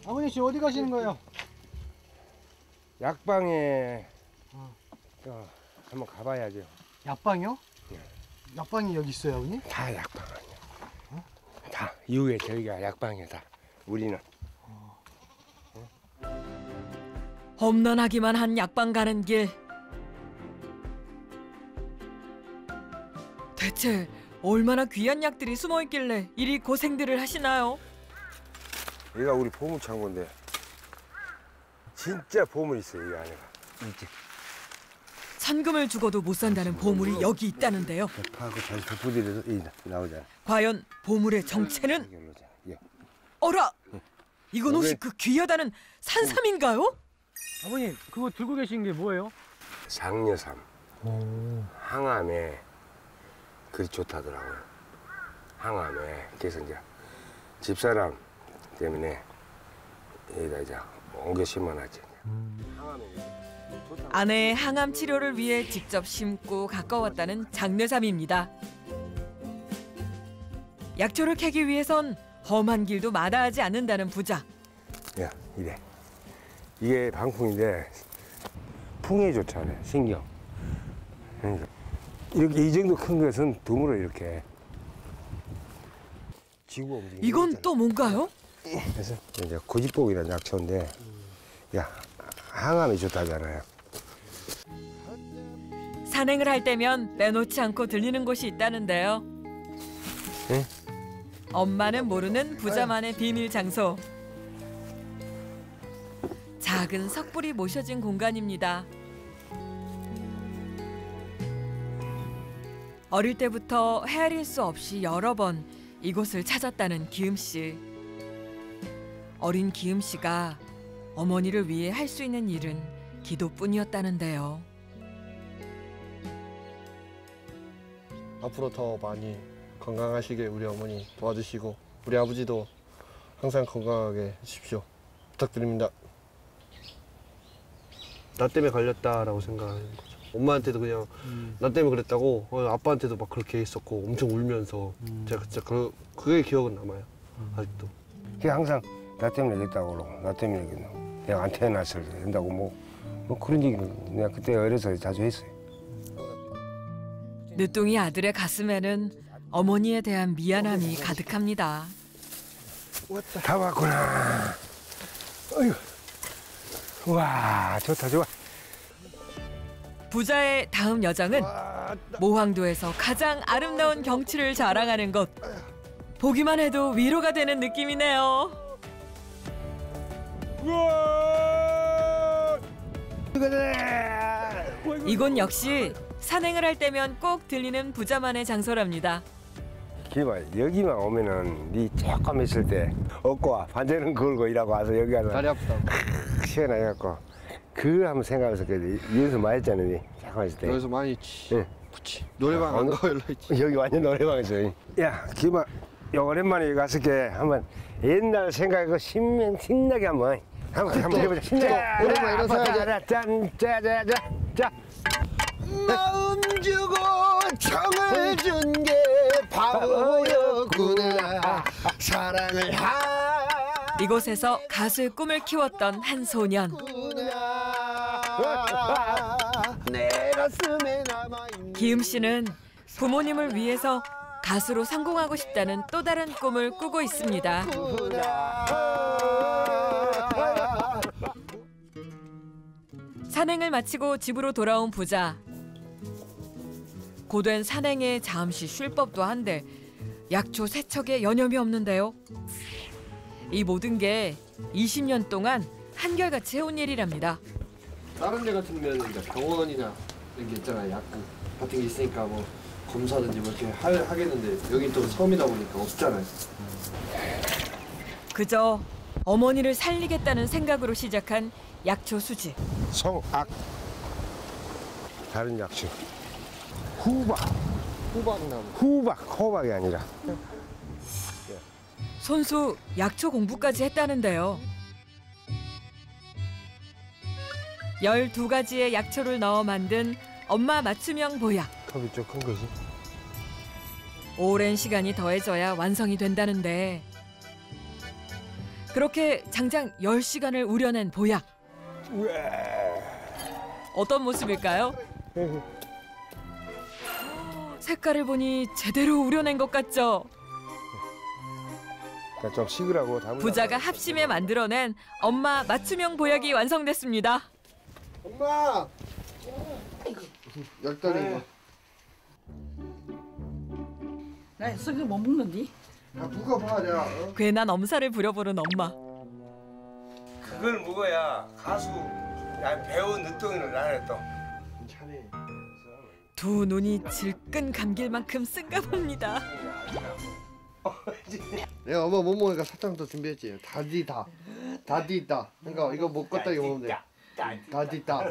아버님 지금 어디 가시는 거예요? 약방에 한번 가봐야죠. 약방이요? 약방이 여기 있어요, 아버님? 다 약방 아니야. 다 이후에 저희가 약방이다. 우리는. 험난하기만 한 약방 가는 길. 대체 얼마나 귀한 약들이 숨어 있길래 이리 고생들을 하시나요? 여기가 우리 보물 창고인데 진짜 보물 있어요, 이 안에가. 이렇게. 천금을 주고도 못 산다는 보물이 여기 있다는데요. 파고 다시 덮어드려서 나오잖아. 과연 보물의 정체는? 예. 어라! 이건 혹시 그 귀하다는 산삼인가요? 아버님 그거 들고 계신 게 뭐예요? 장려삼. 항암에 그리 좋다더라고요. 항암에. 그래서 이제 집사람 때문에 여기다 이제 옮겨 심어놨지. 아내의 항암 치료를 위해 직접 심고 가까웠다는 장려삼입니다. 약초를 캐기 위해선 험한 길도 마다하지 않는다는 부자. 야, 이래. 이게 방풍인데 풍에 좋잖아요. 신경. 그러니까 이렇게 이 정도 큰 것은 드물어 이렇게. 지구 움직임. 이건 또 뭔가요? 그래서 이제 고집복이라는 약초인데, 야, 항암이 좋다잖아요. 산행을 할 때면 빼놓지 않고 들리는 곳이 있다는데요. 예? 엄마는 모르는 부자만의 비밀 장소. 작은 석불이 모셔진 공간입니다. 어릴 때부터 헤아릴 수 없이 여러 번 이곳을 찾았다는 기욤 씨. 어린 기욤 씨가 어머니를 위해 할 수 있는 일은 기도뿐이었다는데요. 앞으로 더 많이 건강하시게 우리 어머니 도와주시고 우리 아버지도 항상 건강하게 해주십시오. 부탁드립니다. 나 때문에 걸렸다라고 생각하는 거죠. 엄마한테도 그냥 나 때문에 그랬다고 아빠한테도 막 그렇게 했었고 엄청 울면서 제가 진짜 그게 기억은 남아요. 아직도. 그게 항상 나 때문에 그랬다고 그러고, 나 때문에 내가 안 태어났을 때 된다고 뭐 그런 얘기는 내가 그때 어려서 자주 했어요. 늦둥이 아들의 가슴에는 어머니에 대한 미안함이 가득합니다. 다 왔구나. 어휴. 와, 좋다, 좋아. 부자의 다음 여정은 모항도에서 가장 아름다운 경치를 자랑하는 곳. 보기만 해도 위로가 되는 느낌이네요. 이곳 역시 산행을 할 때면 꼭 들리는 부자만의 장소랍니다. 기봐, 여기만 오면은 네 조금 있을 때 업고 반전은 걸고 일하고 와서 여기 가서 다리 아프다고. 시원해갖고 그거 한번 생각하면서 여기서 많이 했잖아요. 잠깐 있을 때. 여기서 많이 있지. 예. 그치. 노래방 안 가고 연락 있지. 여기 완전 노래방이죠. 야, 기봐, 오랜만에 여기 갔을 게 한번 옛날 생각하고 신나게 한번 해보자. 신나게. 오랜만에 일어서야지. 짠. 마음 주고 정을 준 게 바보였구나. 사랑을 이곳에서 가수의 꿈을 키웠던 한 소년. 내 가슴에 남아있는 기욤 씨는 부모님을 위해서 가수로 성공하고 싶다는 또 다른 꿈을 꾸고 있습니다. 산행을 마치고 집으로 돌아온 부자. 고된 산행에 잠시 쉴 법도 한데 약초 세척에 여념이 없는데요. 이 모든 게 20년 동안 한결같이 해온 일이랍니다. 다른 데 같으면 이제 병원이나 이런 게 있잖아요. 약 같은 게 있으니까 뭐 검사든지 뭐 이렇게 하겠는데 여긴 또 섬이다 보니까 없잖아요. 그저 어머니를 살리겠다는 생각으로 시작한 약초 수집. 송악. 다른 약초. 호박나무. 호박이 아니라. 손수 약초 공부까지 했다는데요. 12가지의 약초를 넣어 만든 엄마 맞춤형 보약. 컵이 좀 큰 거지. 오랜 시간이 더해져야 완성이 된다는데 그렇게 장장 10시간을 우려낸 보약. 어떤 모습일까요? 색깔을 보니 제대로 우려낸 것 같죠? 좀 식으라고 담으라고. 부자가 합심해 만들어낸 엄마 맞춤형 보약이 완성됐습니다. 엄마! 열달이 이거. 나 썩이 못 먹는디? 아, 누가 봐, 내가. 어? 괜한 엄살을 부려보는 엄마. 그걸 먹어야 가수, 배우 늦둥이를 나를 또. 괜찮네. 두 눈이 질끈 감길 만큼 쓴가 봅니다. 내가 엄마 못 먹으니까 사탕도 준비했지. 다디다. 다디다. 그러니까 이거 먹었다 이거 먹으면 돼. 다디다.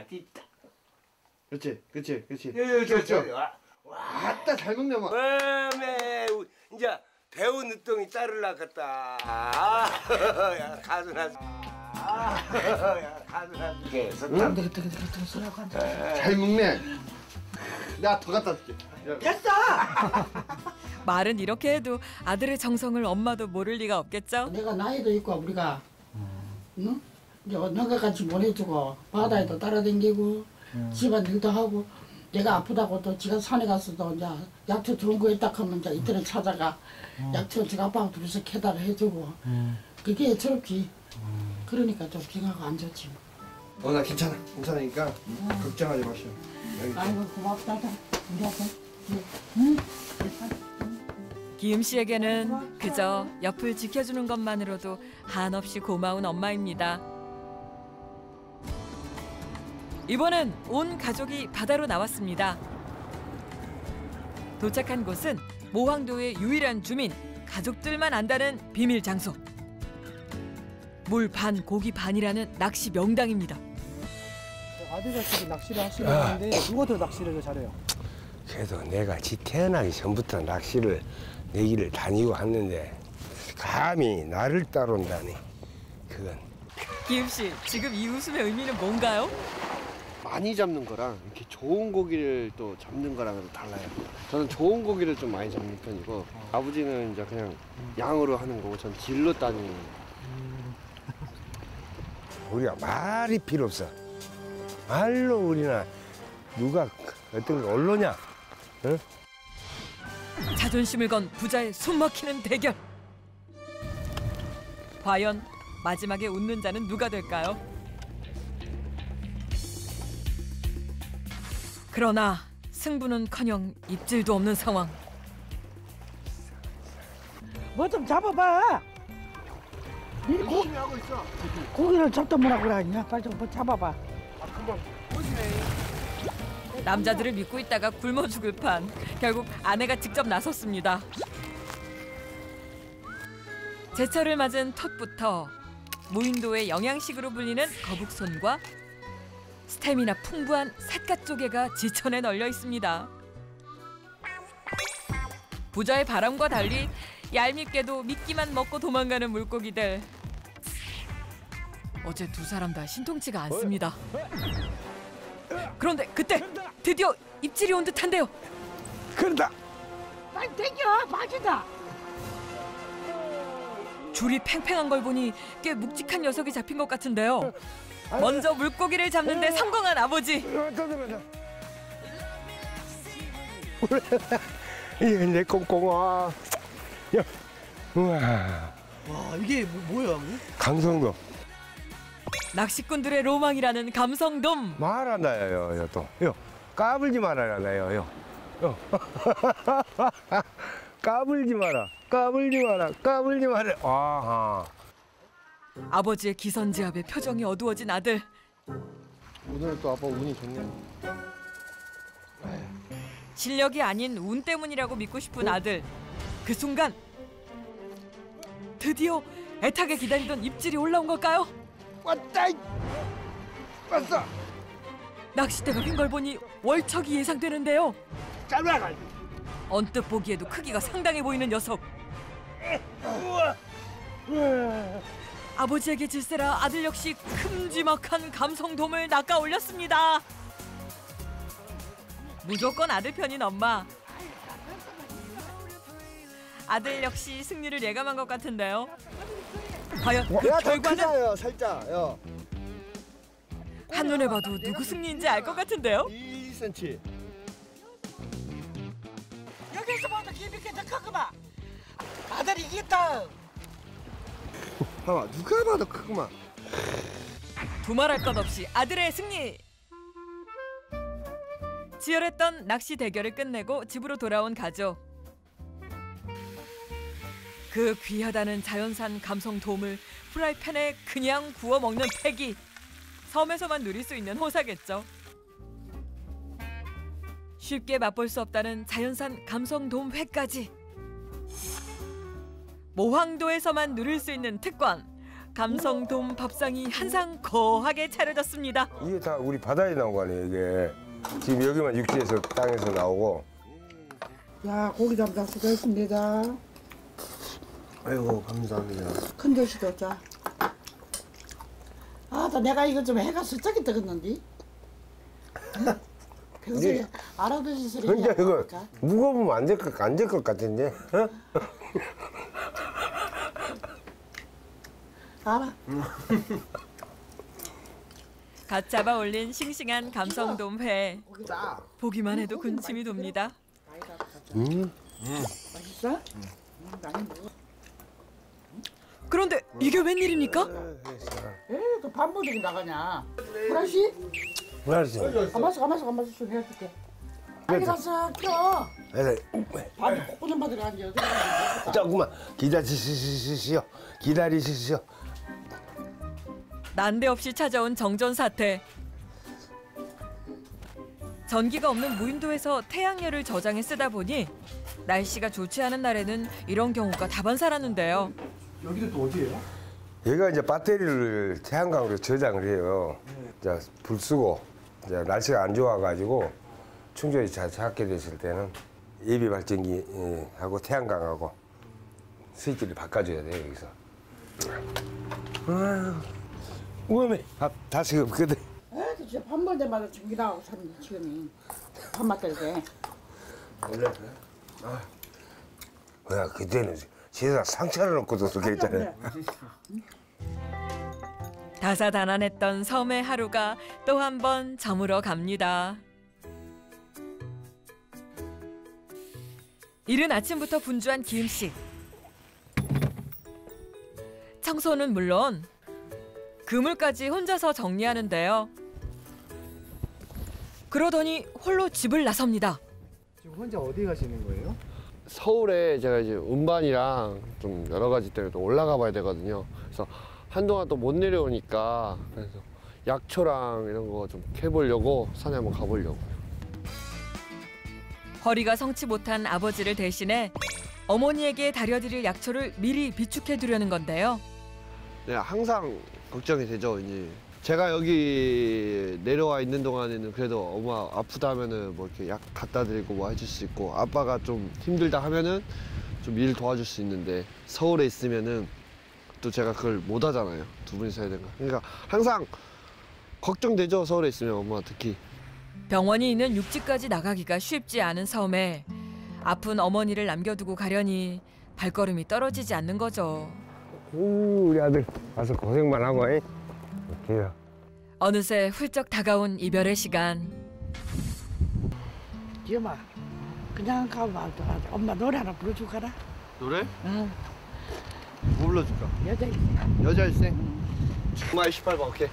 그렇지, 그렇지, 그렇지. 그렇죠. 아따 잘 먹네 엄마. 왜 이제 배우 늦둥이 딸을 낳았다. 야, 가수 나서. 야, 가수 나서. 응? 내가 쓰라고 한다. 잘 먹네. 내가 더 갖다 줄게. 됐어! 말은 이렇게 해도 아들의 정성을 엄마도 모를 리가 없겠죠? 내가 나이도 있고 우리가 응? 이제 너가 같이 보내주고 바다에도 따라다니고 집안일도 하고 내가 아프다고 또 지가 산에 가서도 이제 약초 좋은 거 있다 하면 이제 이틀에 찾아가 약초 지가 아빠하고 둘이서 캐다가 해주고 그게 애처롭지. 그러니까 좀 빙하고 안 좋지. 나 괜찮아. 괜찮으니까 걱정하지 마시오. 아이고 고맙다. 우리 아빠. 응? 기욤 씨에게는 그저 옆을 지켜주는 것만으로도 한없이 고마운 엄마입니다. 이번엔 온 가족이 바다로 나왔습니다. 도착한 곳은 모항도의 유일한 주민, 가족들만 안다는 비밀 장소. 물 반 고기 반이라는 낚시 명당입니다. 아들같이 낚시를 하시는데 누가 더 낚시를 잘해요? 그래도 내가 지 태어나기 전부터 낚시를 내 길을 다니고 했는데 감히 나를 따라온다니 그건. 기욤 씨, 지금 이 웃음의 의미는 뭔가요? 많이 잡는 거랑 이렇게 좋은 고기를 또 잡는 거랑은 달라요. 저는 좋은 고기를 좀 많이 잡는 편이고 아버지는 이제 그냥 양으로 하는 거고 전 질로 따지는 거예요. 우리가 말이 필요 없어. 말로 우리나 누가 어떤 걸 올로냐? 응? 자존심을 건 부자의 숨막히는 대결. 과연 마지막에 웃는 자는 누가 될까요? 그러나 승부는커녕 입질도 없는 상황. 뭐 좀 잡아봐. 니 열심히 하고 있어. 고기를 잡다 뭐라 그러냐? 빨리 좀 뭐 잡아봐. 아 금방 보시네. 남자들을 믿고 있다가 굶어 죽을 판. 결국 아내가 직접 나섰습니다. 제철을 맞은 톳부터 무인도의 영양식으로 불리는 거북손과 스태미나 풍부한 삿갓조개가 지천에 널려 있습니다. 부자의 바람과 달리 얄밉게도 미끼만 먹고 도망가는 물고기들. 어제 두 사람 다 신통치가 않습니다. 그런데 그때 드디어 입질이 온 듯한데요. 그런다. 빨리 당겨, 빠지다. 줄이 팽팽한 걸 보니 꽤 묵직한 녀석이 잡힌 것 같은데요. 먼저 물고기를 잡는데 성공한 아버지. 이게 내 꽁꽁아. 야, 우와. 와 이게 뭐야? 강성도 낚시꾼들의 로망이라는 감성돔. 말한다요, 요 또. 요 까불지 말아라요, 요. 요. 까불지 마라. 까불지 마라. 까불지 마라. 아하. 아버지의 기선제압에 표정이 어두워진 아들. 오늘 또 아빠 운이 좋네. 실력이 아닌 운 때문이라고 믿고 싶은 아들. 그 순간 드디어 애타게 기다리던 입질이 올라온 걸까요? 왔다. 왔어. 낚싯대가 휜 걸 보니 월척이 예상되는데요. 잘라가. 언뜻 보기에도 크기가 상당해 보이는 녀석. 아버지에게 질세라 아들 역시 큼지막한 감성돔을 낚아 올렸습니다. 무조건 아들 편인 엄마. 아들 역시 승리를 예감한 것 같은데요. 과연 그 야, 더 결과는 크잖아요, 살짝. 야. 한눈에 봐도 누구 승리인지 알 것 같은데요. 2cm. 여기서 봐도 기비게 더 크구만. 아들이 이겼다. 봐봐, 누가 봐도 크구만. 두말할 것 없이 아들의 승리. 치열했던 낚시 대결을 끝내고 집으로 돌아온 가족. 그 귀하다는 자연산 감성돔을 프라이팬에 그냥 구워 먹는 패기. 섬에서만 누릴 수 있는 호사겠죠. 쉽게 맛볼 수 없다는 자연산 감성돔 회까지. 모항도에서만 누릴 수 있는 특권. 감성돔 밥상이 한상 거하게 차려졌습니다. 이게 다 우리 바다에 나온 거 아니에요, 이게. 지금 여기만 육지에서 땅에서 나오고. 야, 고기 잡다 수고했습니다. 아이고, 감사합니다. 큰 대시도 자. 아, 나 내가 이거 좀 해가 슬쩍이 뜨겠는데. 평소에 네. 알아두신 소리. 근데 이거 무거우면 안 될 것 같은데. 어? 알아. 갓 잡아 올린 싱싱한 감성돔 회. 고기다. 보기만 해도 군침이 돕니다. 맛있어? 많이 먹어. 그런데 이게 웬일입니까? 에이, 또 반모들이 나가냐? 브라시? 알았어. 가만있어 좀 해줄게. 빨리 가서 켜. 밥이 코코넛 맛을 안 줘. 조금만 기다리시시오. 난데없이 찾아온 정전사태. 전기가 없는 무인도에서 태양열을 저장해 쓰다 보니 날씨가 좋지 않은 날에는 이런 경우가 다반사라는데요. 여기도 또 어디예요? 얘가 이제 배터리를 태양광으로 저장을 해요. 자, 불 쓰고 이제 날씨가 안 좋아가지고 충전이 잘 작게 됐을 때는 예비 발전기하고 태양광하고 스위치를 바꿔줘야 돼요, 여기서. 아유, 우엄해. 다 식었거든. 에이, 진짜 밥 먹을 때마다 전기 나가고 사는데 지금이 밥 맛들 때. 원래 그래? 뭐야, 그때는 세상 상처를 놓고도 그랬잖아요. 다사다난했던 섬의 하루가 또 한 번 저물어 갑니다. 이른 아침부터 분주한 기음 씨. 청소는 물론 그물까지 혼자서 정리하는데요. 그러더니 홀로 집을 나섭니다. 지금 혼자 어디 가시는 거예요? 서울에 제가 이제 운반이랑 좀 여러 가지 때문에 또 올라가 봐야 되거든요. 그래서 한동안 또 못 내려오니까 그래서 약초랑 이런 거 좀 캐보려고 산에 한번 가보려고. 허리가 성치 못한 아버지를 대신해 어머니에게 다려드릴 약초를 미리 비축해 두려는 건데요. 네, 항상 걱정이 되죠. 이제 제가 여기 내려와 있는 동안에는 그래도 엄마 아프다 하면은 뭐 이렇게 약 갖다 드리고 뭐 해줄 수 있고, 아빠가 좀 힘들다 하면은 좀 일 도와줄 수 있는데 서울에 있으면은 또 제가 그걸 못 하잖아요. 두 분이서 해야 되니까. 그러니까 항상 걱정되죠. 서울에 있으면 엄마가 특히. 병원이 있는 육지까지 나가기가 쉽지 않은 섬에 아픈 어머니를 남겨두고 가려니 발걸음이 떨어지지 않는 거죠. 우리 아들 와서 고생만 하고. 이렇게요. 어느새 훌쩍 다가온 이별의 시간. 지엄아, 그냥 가봐. 엄마 노래 하나 불러주고 가라. 노래? 응. 뭐 불러줄까? 여자 여자일생. 정말 18번 오케이.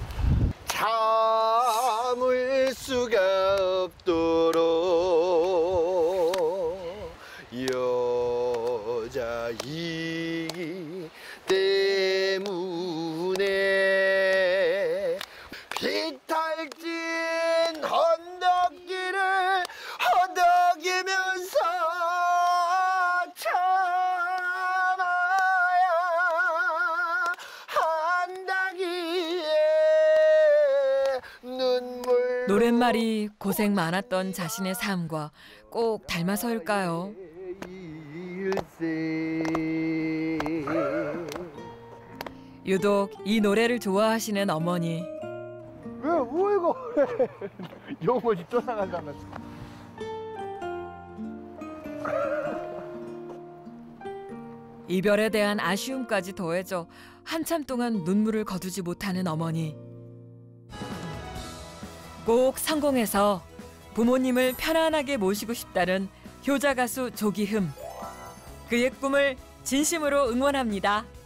참을 수가 없도록 여자이기 때문에 비탈진 언덕길을 허덕이면서 참아야 한다기에 눈물. 노랫말이 고생 많았던 자신의 삶과 꼭 닮아서일까요? 유독 이 노래를 좋아하시는 어머니. 왜 울고 그래? 영혼이 떠나가잖아. 이별에 대한 아쉬움까지 더해져 한참 동안 눈물을 거두지 못하는 어머니. 꼭 성공해서 부모님을 편안하게 모시고 싶다는 효자 가수 조기흠. 그의 꿈을 진심으로 응원합니다.